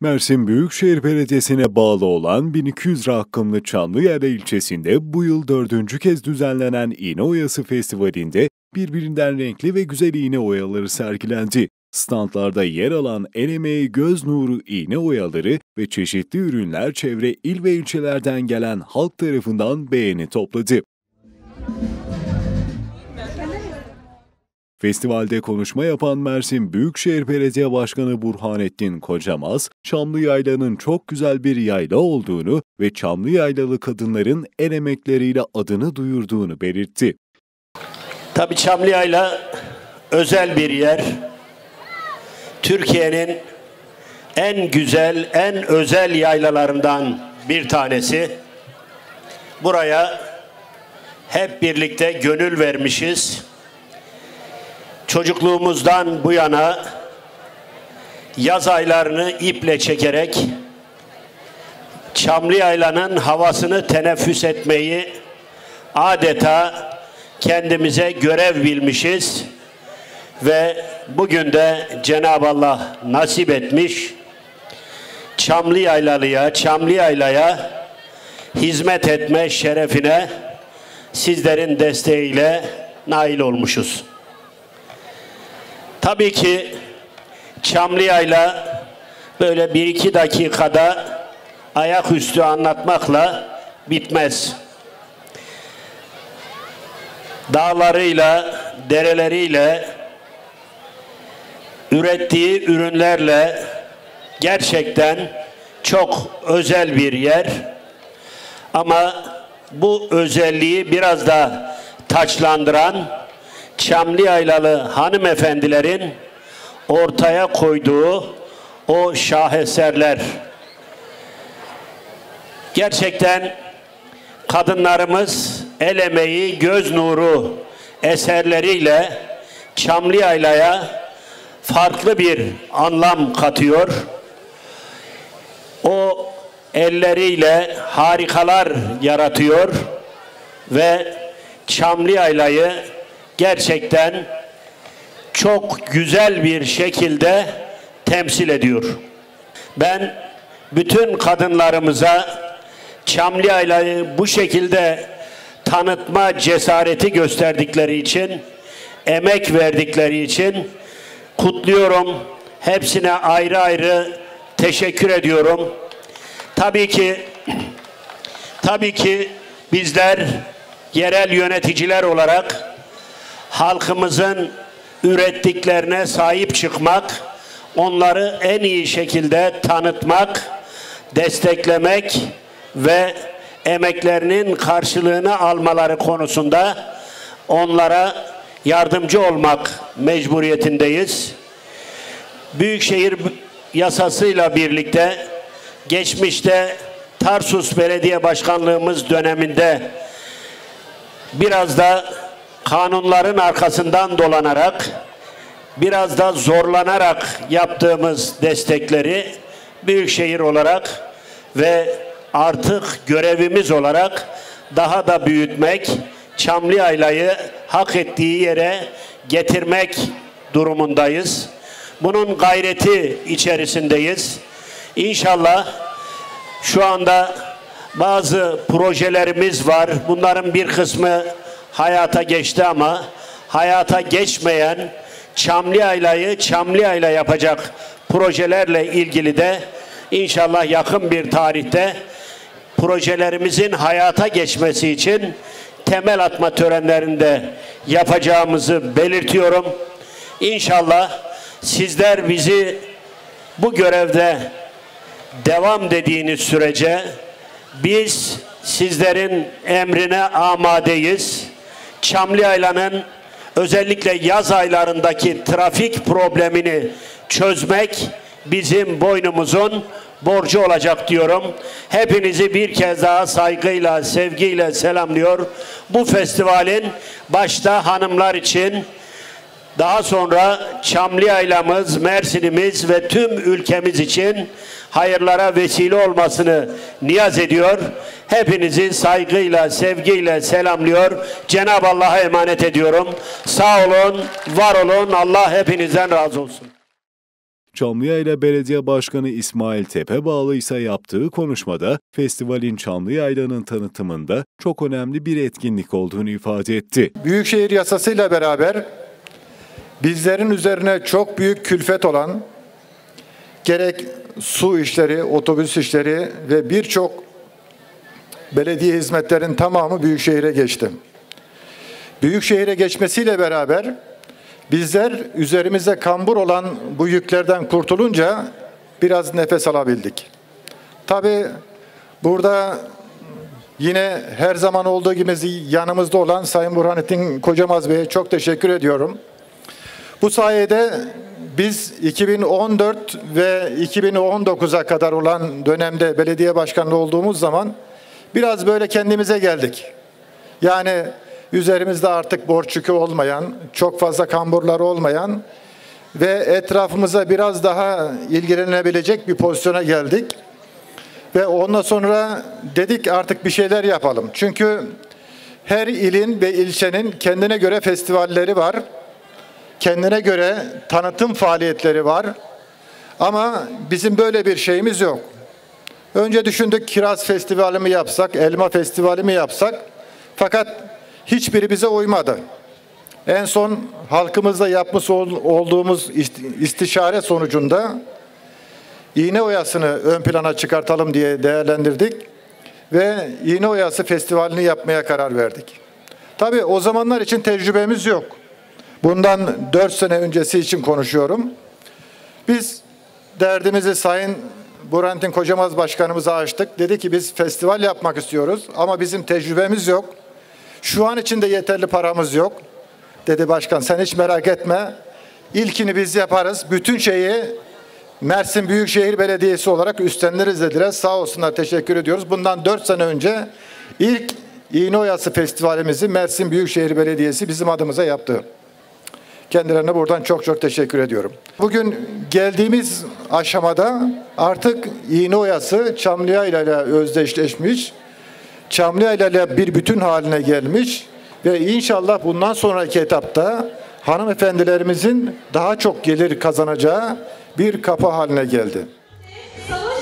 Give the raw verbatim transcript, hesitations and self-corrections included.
Mersin Büyükşehir Belediyesi'ne bağlı olan bin iki yüz rakımlı Çamlıyayla ilçesinde bu yıl dördüncü kez düzenlenen İğne Oyası Festivali'nde birbirinden renkli ve güzel iğne oyaları sergilendi. Standlarda yer alan el emeği göz nuru iğne oyaları ve çeşitli ürünler çevre il ve ilçelerden gelen halk tarafından beğeni topladı. Festivalde konuşma yapan Mersin Büyükşehir Belediye Başkanı Burhanettin Kocamaz, Çamlıyayla'nın çok güzel bir yayla olduğunu ve Çamlıyaylalı kadınların el emekleriyle adını duyurduğunu belirtti. Tabii Çamlıyayla özel bir yer. Türkiye'nin en güzel, en özel yaylalarından bir tanesi. Buraya hep birlikte gönül vermişiz. Çocukluğumuzdan bu yana yaz aylarını iple çekerek Çamlıyayla'nın havasını teneffüs etmeyi adeta kendimize görev bilmişiz ve bugün de Cenab-ı Allah nasip etmiş, Çamlıyaylalıya, Çamlıyayla'ya hizmet etme şerefine sizlerin desteğiyle nail olmuşuz. Tabii ki Çamlıyayla böyle bir iki dakikada ayaküstü anlatmakla bitmez. Dağlarıyla, dereleriyle, ürettiği ürünlerle gerçekten çok özel bir yer. Ama bu özelliği biraz da taçlandıran Çamlıyaylalı hanımefendilerin ortaya koyduğu o şaheserler. Gerçekten kadınlarımız el emeği, göz nuru eserleriyle Çamlıyayla'ya farklı bir anlam katıyor. O elleriyle harikalar yaratıyor ve Çamlıyaylayı gerçekten çok güzel bir şekilde temsil ediyor. Ben bütün kadınlarımıza Çamlıyaylayı bu şekilde tanıtma cesareti gösterdikleri için, emek verdikleri için kutluyorum. Hepsine ayrı ayrı teşekkür ediyorum. Tabii ki tabii ki bizler yerel yöneticiler olarak halkımızın ürettiklerine sahip çıkmak, onları en iyi şekilde tanıtmak, desteklemek ve emeklerinin karşılığını almaları konusunda onlara yardımcı olmak mecburiyetindeyiz. Büyükşehir yasasıyla birlikte geçmişte Tarsus Belediye Başkanlığımız döneminde biraz da kanunların arkasından dolanarak, biraz da zorlanarak yaptığımız destekleri büyükşehir olarak ve artık görevimiz olarak daha da büyütmek, Çamlıyayla'yı hak ettiği yere getirmek durumundayız. Bunun gayreti içerisindeyiz. İnşallah şu anda bazı projelerimiz var. Bunların bir kısmı hayata geçti ama hayata geçmeyen Çamlıyayla'yı Çamlıyayla yapacak projelerle ilgili de inşallah yakın bir tarihte projelerimizin hayata geçmesi için temel atma törenlerinde yapacağımızı belirtiyorum. İnşallah sizler bizi bu görevde devam dediğiniz sürece biz sizlerin emrine amadeyiz. Çamlıyayla'nın özellikle yaz aylarındaki trafik problemini çözmek bizim boynumuzun borcu olacak diyorum. Hepinizi bir kez daha saygıyla, sevgiyle selamlıyor. Bu festivalin başta hanımlar için, daha sonra Çamlıyayla'mız, Mersin'imiz ve tüm ülkemiz için hayırlara vesile olmasını niyaz ediyor. Hepinizi saygıyla, sevgiyle selamlıyor. Cenab-ı Allah'a emanet ediyorum. Sağ olun, var olun. Allah hepinizden razı olsun. Çamlıyayla Belediye Başkanı İsmail Tepebağlı ise yaptığı konuşmada festivalin Çamlıyayla'nın tanıtımında çok önemli bir etkinlik olduğunu ifade etti. Büyükşehir yasasıyla beraber bizlerin üzerine çok büyük külfet olan gerek su işleri, otobüs işleri ve birçok belediye hizmetlerin tamamı Büyükşehir'e geçti. Büyükşehir'e geçmesiyle beraber bizler üzerimize kambur olan bu yüklerden kurtulunca biraz nefes alabildik. Tabii burada yine her zaman olduğu gibi yanımızda olan Sayın Burhanettin Kocamaz Bey'e çok teşekkür ediyorum. Bu sayede biz iki bin on dört ve iki bin on dokuza kadar olan dönemde belediye başkanlığı olduğumuz zaman biraz böyle kendimize geldik. Yani üzerimizde artık borç yükü olmayan, çok fazla kamburlar olmayan ve etrafımıza biraz daha ilgilenebilecek bir pozisyona geldik. Ve ondan sonra dedik artık bir şeyler yapalım. Çünkü her ilin ve ilçenin kendine göre festivalleri var. Kendine göre tanıtım faaliyetleri var. Ama bizim böyle bir şeyimiz yok. Önce düşündük Kiraz Festivali mi yapsak, Elma Festivali mi yapsak? Fakat hiçbiri bize uymadı. En son halkımızla yapmış olduğumuz istişare sonucunda İğne Oyası'nı ön plana çıkartalım diye değerlendirdik ve İğne Oyası Festivali'ni yapmaya karar verdik. Tabii o zamanlar için tecrübemiz yok. Bundan dört sene öncesi için konuşuyorum. Biz derdimizi Sayın Burhanettin Kocamaz Başkanımıza açtık. Dedi ki biz festival yapmak istiyoruz ama bizim tecrübemiz yok. Şu an için de yeterli paramız yok. Dedi başkan sen hiç merak etme. İlkini biz yaparız. Bütün şeyi Mersin Büyükşehir Belediyesi olarak üstleniriz dediler. Sağ olsunlar, teşekkür ediyoruz. Bundan dört sene önce ilk İğne Oyası Festivalimizi Mersin Büyükşehir Belediyesi bizim adımıza yaptı. Kendilerine buradan çok çok teşekkür ediyorum. Bugün geldiğimiz aşamada artık İğne Oyası Çamlıyayla ile özdeşleşmiş, Çamlıyayla ile bir bütün haline gelmiş ve inşallah bundan sonraki etapta hanımefendilerimizin daha çok gelir kazanacağı bir kapı haline geldi.